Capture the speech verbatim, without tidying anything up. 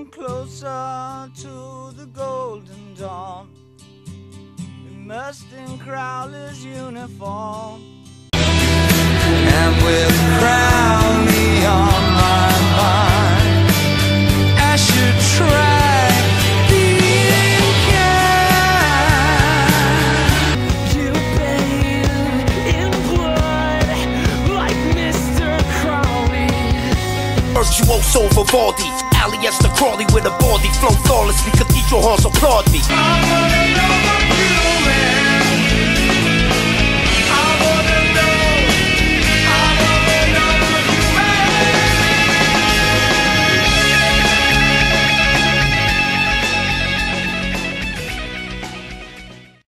come closer to the golden dawn, immersed in Crowley's uniform, and with Crowley on my mind, I should try being kind. You bathe in blood like Mister Crowley. Virtuoso soul for Vivaldi, Aleister Crowley with a body flow flawlessly. Cathedral halls applaud me.